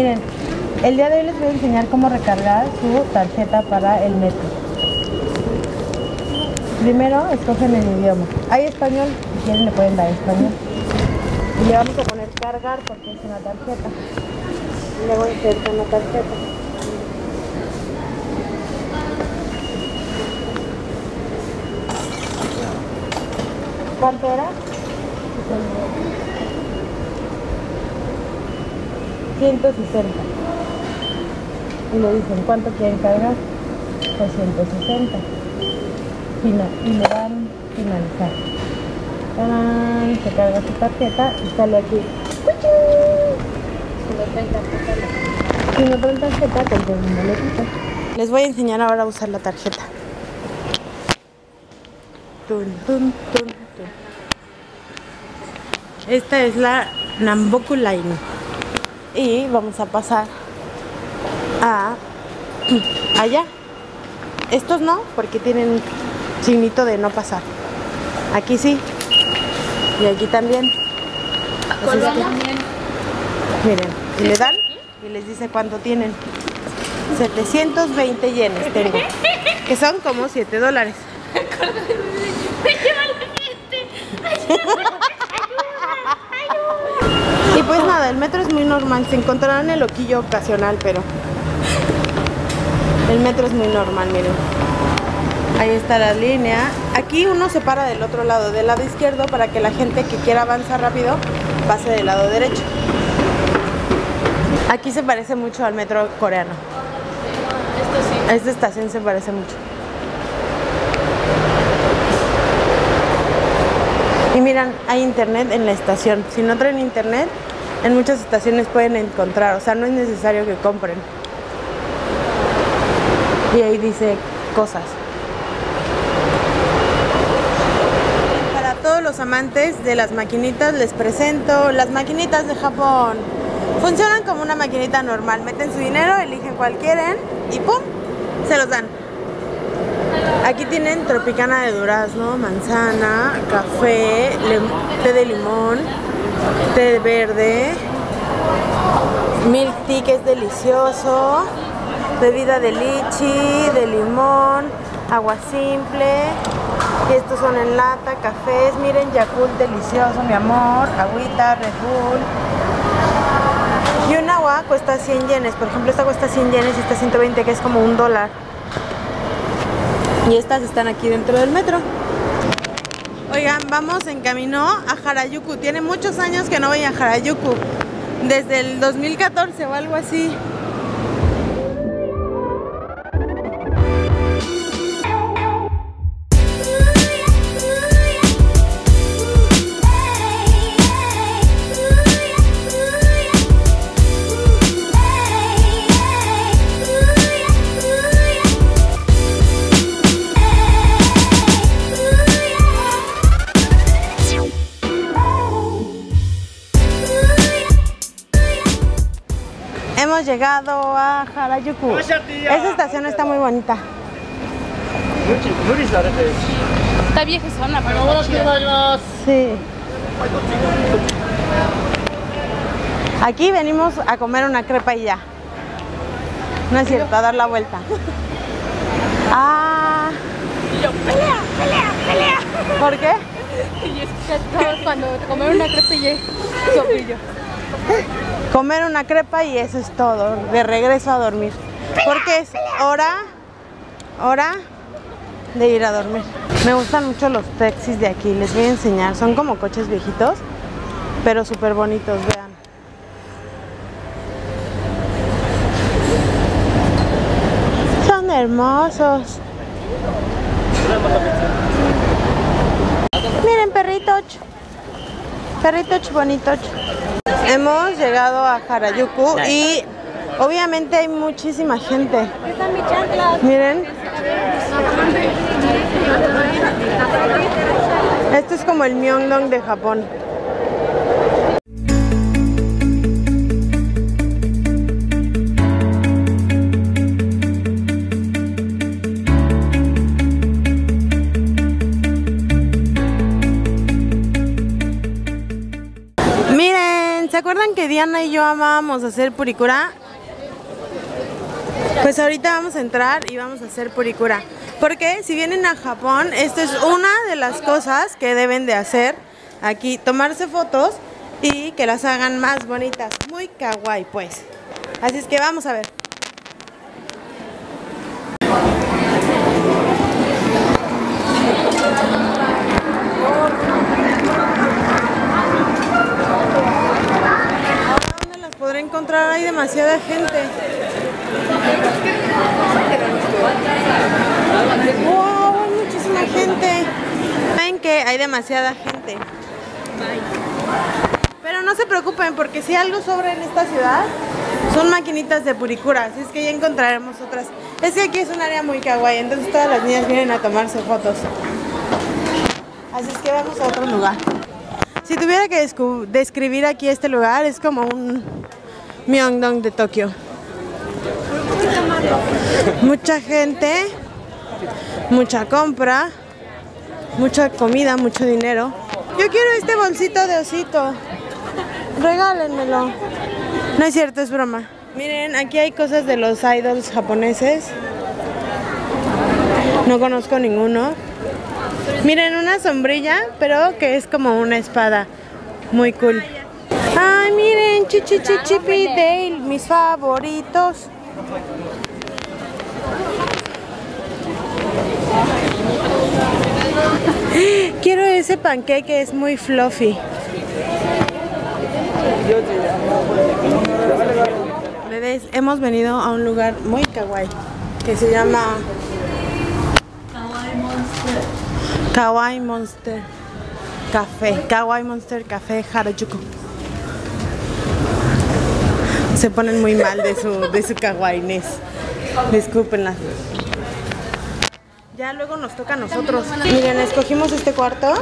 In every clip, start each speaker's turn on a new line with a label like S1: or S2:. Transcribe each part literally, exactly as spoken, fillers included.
S1: Miren, el día de hoy les voy a enseñar cómo recargar su tarjeta para el metro. Primero escogen el idioma. Hay español, si quieren le pueden dar español. Y le vamos a poner cargar porque es una tarjeta. Y luego insertan la tarjeta. ¿Cuánto era? ciento sesenta. Y le dicen cuánto quieren cargar. Pues ciento sesenta. Final, y le dan finalizar. ¡Tarán! Se carga su tarjeta y sale aquí. Si no traen tarjeta, si no traen tarjeta, pues de un boletito. Les voy a enseñar ahora a usar la tarjeta. Tun, tun, tun, tun. Esta es la Namboku Line. Y vamos a pasar a allá. Estos no, porque tienen signito de no pasar. Aquí sí. Y aquí también. Así es que, miren, y le dan y les dice cuánto tienen. setecientos veinte yenes tengo, que son como siete dólares. Y pues nada, el metro es muy normal. Se encontrarán el loquillo ocasional, pero el metro es muy normal, miren. Ahí está la línea. Aquí uno se para del otro lado, del lado izquierdo, para que la gente que quiera avanzar rápido pase del lado derecho. Aquí se parece mucho al metro coreano. Esto sí. Esta estación se parece mucho. Y miran, hay internet en la estación. Si no traen internet, en muchas estaciones pueden encontrar. O sea, no es necesario que compren. Y ahí dice cosas. Para todos los amantes de las maquinitas les presento las maquinitas de Japón. Funcionan como una maquinita normal. Meten su dinero, eligen cuál quieren y ¡pum! Se los dan. Aquí tienen tropicana de durazno, manzana, café, té de limón, té verde, milk tea que es delicioso, bebida de lichi, de limón, agua simple. Y estos son en lata, cafés, miren, Yakult delicioso, mi amor, agüita, Red Bull. Y un agua cuesta cien yenes, por ejemplo esta cuesta cien yenes y esta ciento veinte, que es como un dólar. Y estas están aquí dentro del metro. Oigan, vamos en camino a Harajuku. Tiene muchos años que no voy a Harajuku. Desde el dos mil catorce o algo así. Hemos llegado a Harajuku. Esa estación está muy bonita.
S2: Está vieja zona, pero
S1: sí. Aquí venimos a comer una crepa y ya. No es cierto, a dar la vuelta. Ah.
S2: Y yo, pelea, pelea, pelea.
S1: ¿Por qué?
S2: Y es que todos cuando comer una crepa y ya, sobrillo.
S1: Comer una crepa y eso es todo, de regreso a dormir. Porque es hora, hora de ir a dormir. Me gustan mucho los taxis de aquí, les voy a enseñar. Son como coches viejitos, pero súper bonitos, vean. Son hermosos. Miren, perritos. Perritos bonitos. Hemos llegado a Harajuku y obviamente hay muchísima gente. Miren. Esto es como el Myeongdong de Japón. ¿Se acuerdan que Diana y yo amábamos hacer purikura, pues ahorita vamos a entrar y vamos a hacer purikura. Porque si vienen a Japón, esto es una de las cosas que deben de hacer aquí, tomarse fotos y que las hagan más bonitas, muy kawaii pues. Así es que vamos a ver. ¿Dónde las podré encontrar? Hay demasiada gente. ¡Wow! Hay muchísima gente. Saben que hay demasiada gente. Pero no se preocupen, porque si algo sobra en esta ciudad son maquinitas de purikura, así es que ya encontraremos otras. Es que aquí es un área muy kawaii, entonces todas las niñas vienen a tomarse fotos. Así es que vamos a otro lugar. Si tuviera que describir aquí este lugar, es como un Myeongdong de Tokio. Mucha gente, mucha compra, mucha comida, mucho dinero. Yo quiero este bolsito de osito. Regálenmelo. No es cierto, es broma. Miren, aquí hay cosas de los idols japoneses. No conozco ninguno. Miren, una sombrilla, pero que es como una espada. Muy cool. Ay, miren, Chichi Chichi Dale, mis favoritos. Quiero ese panqueque que es muy fluffy. Bebés, hemos venido a un lugar muy kawaii que se llama Kawaii Monster Café. Kawaii Monster Café Harajuku. Se ponen muy mal de su, de su kawaii-ness. Discúlpenla. Ya luego nos toca a nosotros. Miren, escogimos este cuarto.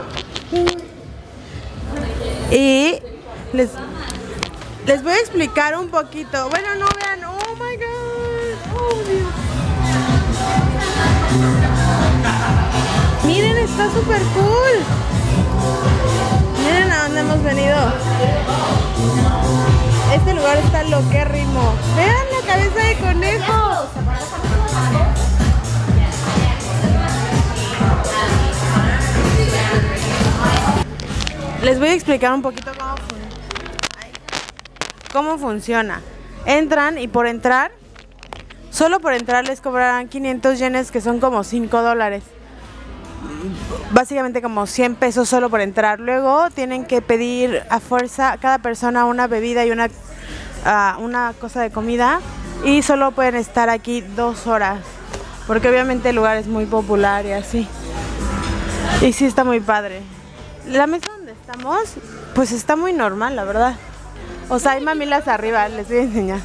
S1: Y les, les voy a explicar un poquito. Bueno, no vean. Oh my god. Oh, Dios. Miren, está súper cool. Miren a dónde hemos venido. Este lugar está loquérrimo. Vean la cabeza de conejo. Les voy a explicar un poquito cómo, fun cómo funciona. Entran y por entrar, solo por entrar les cobrarán quinientos yenes, que son como cinco dólares. Básicamente como cien pesos solo por entrar. Luego tienen que pedir a fuerza cada persona una bebida y una, uh, una cosa de comida. Y solo pueden estar aquí dos horas. Porque obviamente el lugar es muy popular y así. Y sí está muy padre. La mesa donde estamos, pues está muy normal, la verdad. O sea, hay mamilas arriba, les voy a enseñar.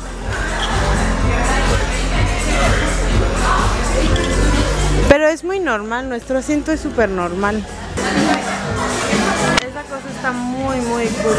S1: Pero es muy normal, nuestro asiento es súper normal. Esa cosa está muy, muy cool.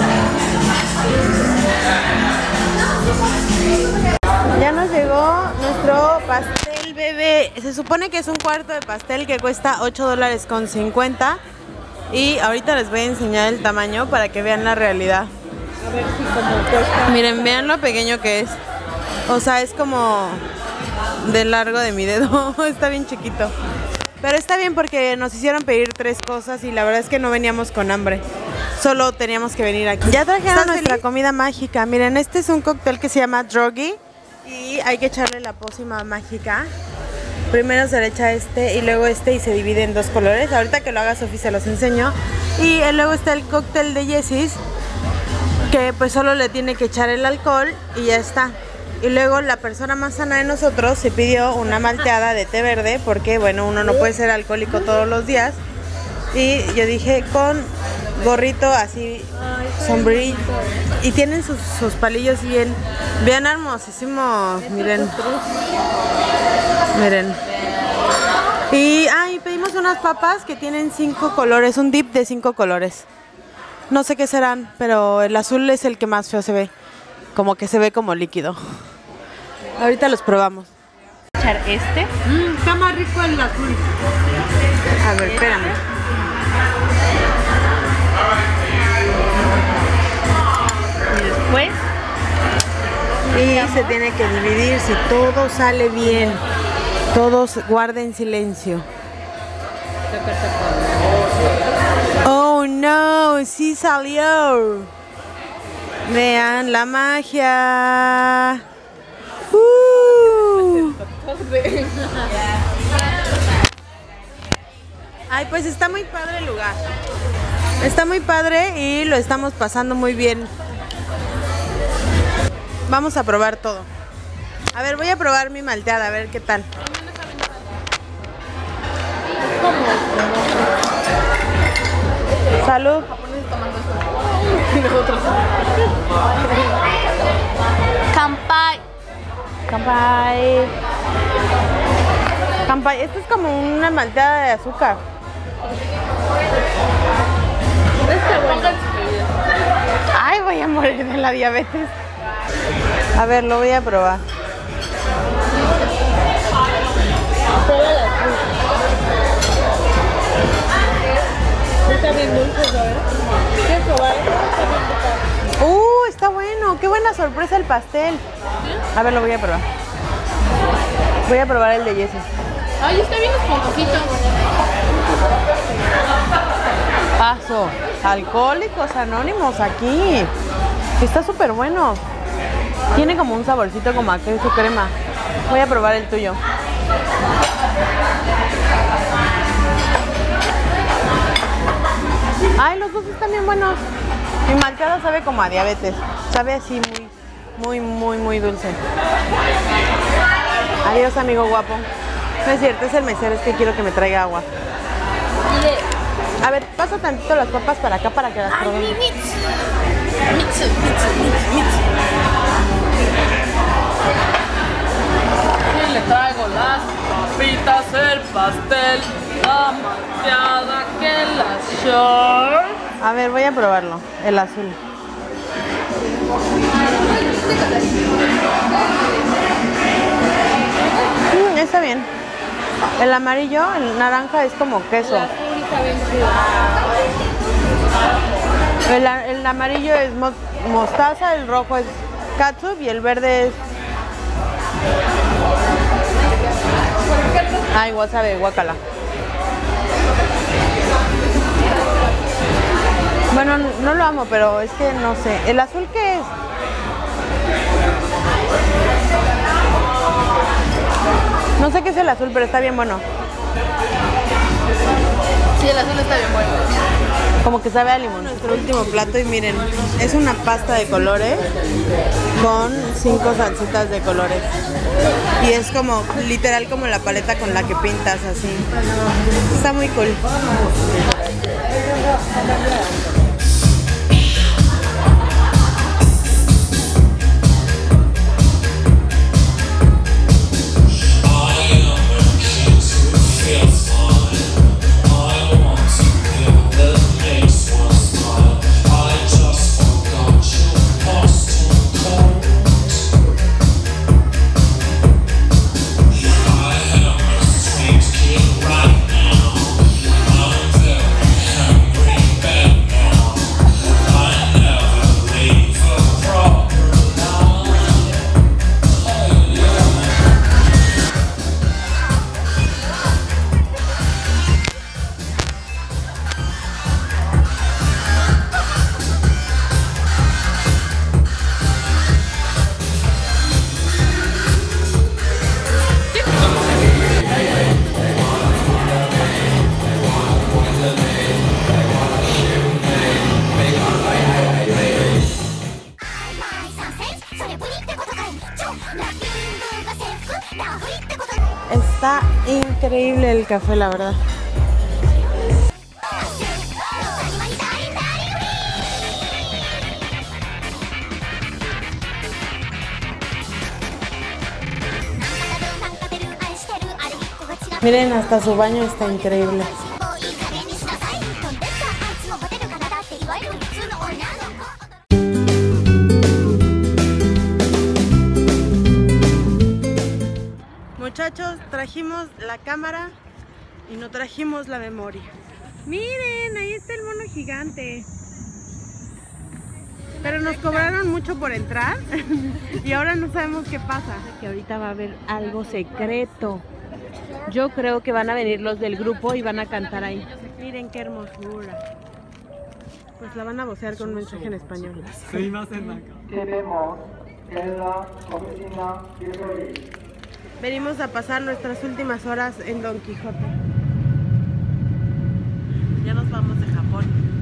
S1: Ya nos llegó nuestro pastel bebé. Se supone que es un cuarto de pastel que cuesta ocho dólares con cincuenta. Y ahorita les voy a enseñar el tamaño para que vean la realidad. A ver si como cuesta. Miren, vean lo pequeño que es. O sea, es como del largo de mi dedo. Está bien chiquito. Pero está bien porque nos hicieron pedir tres cosas y la verdad es que no veníamos con hambre. Solo teníamos que venir aquí. Ya trajeron nuestra feliz? comida mágica. Miren, este es un cóctel que se llama Drogi. Y hay que echarle la pócima mágica. Primero se le echa este y luego este y se divide en dos colores. Ahorita que lo haga Sofi se los enseño. Y luego está el cóctel de Jessis, que pues solo le tiene que echar el alcohol y ya está. Y luego la persona más sana de nosotros se pidió una malteada de té verde, porque bueno, uno no puede ser alcohólico todos los días. Y yo dije con gorrito así, sombrilla. Y tienen sus, sus palillos bien, bien hermosísimos, miren. Miren. Y ay, pedimos unas papas que tienen cinco colores, un dip de cinco colores. No sé qué serán, pero el azul es el que más feo se ve. Como que se ve como líquido. Ahorita los probamos.
S2: Echar este.
S1: Mm, está más rico el azul. A ver, espérame.
S2: Y después.
S1: Y se tiene que dividir si todo sale bien. Todos guarden silencio. Oh no, sí salió. Vean la magia. Uh. Ay, pues está muy padre el lugar. Está muy padre y lo estamos pasando muy bien. Vamos a probar todo. A ver, voy a probar mi malteada, a ver qué tal. Salud.
S2: Kanpai.
S1: Kanpai. Kanpai. Esto es como una malteada de azúcar. Ay, voy a morir de la diabetes. A ver, lo voy a probar.
S2: Está bien dulce, ¿sabes? ¿Quieres probar? Está bien.
S1: Uh, está bueno. Qué buena sorpresa el pastel. A ver, lo voy a probar. Voy a probar el de Jessie.
S2: Ay, está bien esponjosito.
S1: Paso. Alcohólicos Anónimos aquí. Está súper bueno. Tiene como un saborcito como a queso crema. Voy a probar el tuyo. Ay, los dos están bien buenos. Mi malteada sabe como a diabetes. Sabe así muy, muy, muy, muy dulce. Adiós, amigo guapo. No es cierto, es el mesero, es que quiero que me traiga agua. A ver, pasa tantito las papas para acá para que las probemos.
S3: Y le traigo las papitas, el pastel, la malteada, que la short.
S1: A ver, voy a probarlo, el azul. Mm, está bien. El amarillo, el naranja es como queso. El, el amarillo es mo mostaza, el rojo es catsup y el verde es... Ay, wasabi, guacala. Bueno, no lo amo, pero es que no sé. ¿El azul qué es? No sé qué es el azul, pero está bien bueno.
S2: Sí, el azul está bien bueno.
S1: Como que sabe a limón. Nuestro último plato y miren, es una pasta de colores con cinco salsitas de colores. Y es como, literal como la paleta con la que pintas así. Está muy cool. Está increíble el café, la verdad. Miren, hasta su baño está increíble. Muchachos, trajimos la cámara y no trajimos la memoria. Miren, ahí está el mono gigante. Pero nos cobraron mucho por entrar y ahora no sabemos qué pasa. Que ahorita va a haber algo secreto. Yo creo que van a venir los del grupo y van a cantar ahí. Miren qué hermosura. Pues la van a vocear con un mensaje en español.
S4: Tenemos en la oficina virtual.
S1: Venimos a pasar nuestras últimas horas en Don Quijote. Ya nos vamos de Japón.